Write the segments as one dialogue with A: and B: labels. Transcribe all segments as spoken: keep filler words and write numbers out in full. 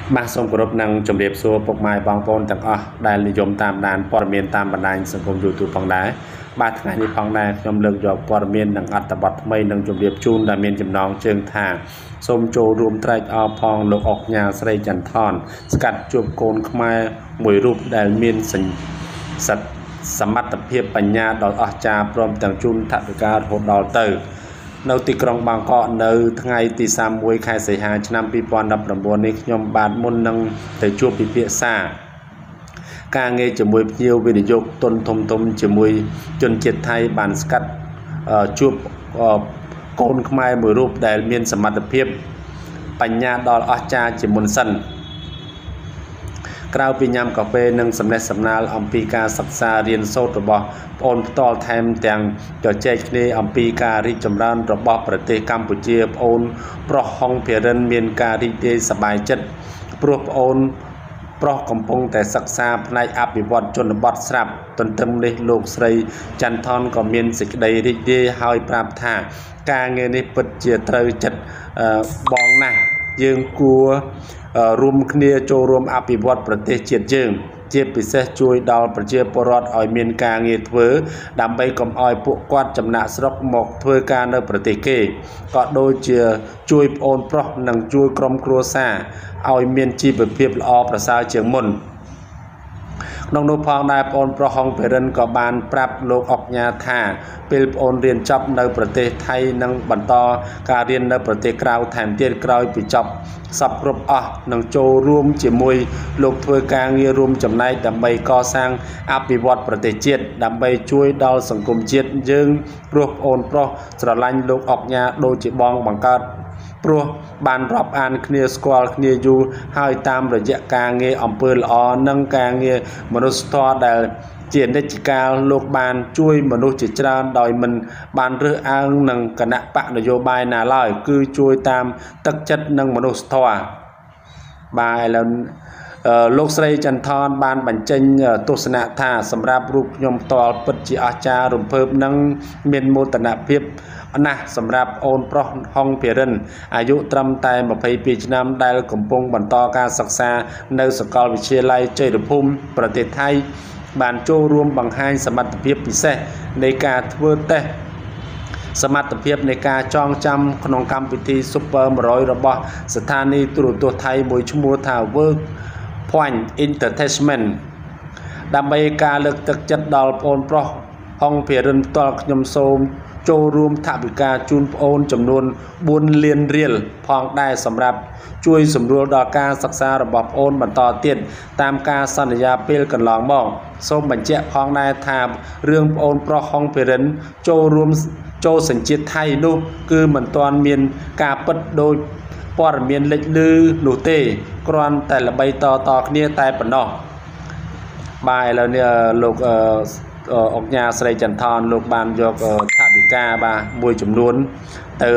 A: มาสมกรบนังจมเรียบซัวปกไม้บางปนต่างอ่ะได้นิยมตามดานปรเมียนตามบันไดสังคมยูทูบฟังได้บาดไงนี้ฟังได้ยอมเลิกยอปรเมียนนังอัตบัตไม่นังจมเรียบจูนดาเมียนจำนองเชิงทางสมโจรวมไตรอพองโลกออกยาสไรจันทอนสกัดจูบโกนขมายมวยรูปได้เมียนสัญสัตสมัติเพียบปัญญาดอกอาจารย์พร้อมต่างจูนทัตการโหดดอลเตอร์នៅទីក្រុងបាងកកនៅថ្ងៃទីសាមមួយខែសីហាឆ្នាំពីរពាន់ដប់ប្រាំបួននេះខ្ញុំបាទមុននឹងទៅជួបពិភាក្សាការងារជាមួយភ្ញៀវវិនិយោគទុនធំធំជាមួយជនជាតិថៃបានស្កាត់ជួបកូនខ្មែរមួយរូបដែលមានសមត្ថភាពបញ្ញាដល់អស្ចារ្យជាមុនសិនក្រៅពីញ៉ាំកាហ្វេនិងសំណេះសំណាលអំពីការសិក្សារៀនសូត្ររបស់ប្អូនផ្ទាល់ថែមទាំងជជែកគ្នាអំពីការរីកចម្រើនរបស់ប្រទេសកម្ពុជាប្អូនប្រុសហុងភិរិនមានការរីករាយសប្បាយចិត្តព្រោះប្អូនប្រុសកំពុងតែសិក្សាផ្នែកអភិវឌ្ឍជនបទស្រាប់ទន្ទឹមនេះលោកស្រីច័ន្ទថនក៏មានសេចក្តីរីករាយហើយប្រាប់ថាការងារនេះពិតជាត្រូវចិត្តបងណាស់យើងគួររួមគ្នាចូលរួមអភិវឌ្ឍប្រទេសជាតិយើងជាពិសេសជួយដល់ប្រជាពលរដ្ឋឲ្យមានការងារធ្វើដើម្បីកុំឲ្យពួកគាត់ចំណាក់ស្រុកមកធ្វើការនៅប្រទេសគេក៏ដូចជាជួយប្អូនប្រុសនិងជួយក្រុមគ្រួសារឲ្យមានជីវភាពល្អប្រសើរជាងមុនក្នុងនោះផងដែរប្អូនប្រុសហុងភិរិនក៏បានប្រាប់លោកអុកញ៉ាថាពេលប្អូនរៀនចប់នៅប្រទេសថៃនិងបន្តការរៀននៅប្រទេសក្រៅថែមទៀតក្រោយពីចប់សពគ្រប់អស់នឹងចូលរួមជាមួយលោកធ្វើការងាររួមចំណែកដើម្បីកសាងអភិវឌ្ឍប្រទេសជាតិដើម្បីជួយដល់សង្គមជាតិយើងព្រោះប្អូនប្រុសស្រឡាញ់លោកអុកញ៉ាដូចជាបងបង្កើតព្រោះបានរាប់អានគ្នាស្គាល់គ្នាយូរហើយតាមរយៈការងារអំពើល្អនិងការងារមនុស្សធម៌ដែលជានិច្ចកាលលោកបានជួយមនុស្សជាច្រើនដោយមិនបានរើសអើងនឹងគណៈបកនយោបាយណាឡើយគឺជួយតាមទឹកចិត្តនិងមនុស្សធម៌បាទឥឡូវលោកស្រីចន្ទថនបានបញ្ចេញទស្សនៈថាសម្រាប់រូបខ្ញុំផ្ទាល់ពិតជាអស្ចារ្យរំភើបនិងមានមោទនភាពណាស់សម្រាប់អូនប្រុសហុងភិរិនអាយុត្រឹមតែម្ភៃពីរឆ្នាំដែលកំពុងបន្តការសិក្សានៅសាកលវិទ្យាល័យជ័យរភូមិប្រទេសថៃបានចូលរួមបង្ហាញសមត្ថភាពពិសេសនៃការធ្វើតេស្តសមត្ថភាពនៃការចងចាំក្នុងកម្មវិធី Super មួយរយរបស់ស្ថានីយទូរទស្សន៍ថៃមួយឈ្មោះថា Work Point Entertainment ដើម្បីការលើកទឹកចិត្តដល់ប្អូនប្រុសហុងភិរិនផ្ទាល់ខ្ញុំសូមចូលរួមថវិកាជូនប្អូនចំនួនបួនលានរៀលផងដែរសម្រាប់ជួយសម្រួលដល់ការសិក្សារបស់ប្អូនបន្តទៀតតាមការសន្យាពេលកន្លងមកសូមបញ្ជាក់ផងដែរថារឿងប្អូនប្រុសហុងភិរិនចូលរួមចូលសញ្ជាតិថៃនោះគឺមិនទាន់មានការពិតដោយព័ត៌មានលេចលឺនោះទេគ្រាន់តែល្បីតតគ្នាតែប៉ុណ្ណោះបាទឥឡូវនេះលោកអុកញ៉ាស្រីចន្ទថនលោកបានយកថវិកាបាទមួយចំនួនទៅ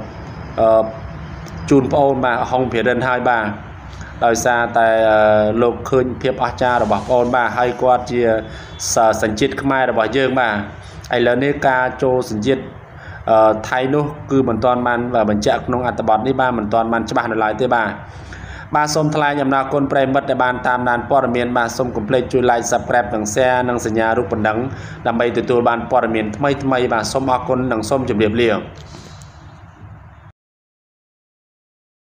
A: ជូនប្អូនបាទហុងភិរិនហើយបាទដោយសារតែលោកឃើញភាពអស្ចារ្យរបស់ប្អូនបាទហើយគាត់ជាសញ្ជាតិខ្មែររបស់យើងបាទឥឡូវនេះការចូលសញ្ជាតិថៃនោះគឺមិនទាន់បានបញ្ជាក់ក្នុងអត្ថបទនេះបាទមិនទាន់បានច្បាស់នៅឡើយទេបាទបាទសូមថ្លែងអំណរគុណប្រិយមិត្តដែលបានតាមដានព័ត៌មានបាទសូមកុំភ្លេចជួយ like Subscribe និង Share និងសញ្ញារូបបណ្ដឹងដើម្បីទទួលបានព័ត៌មានថ្មីៗបាទសូមអរគុណនិងសូមជម្រាបលា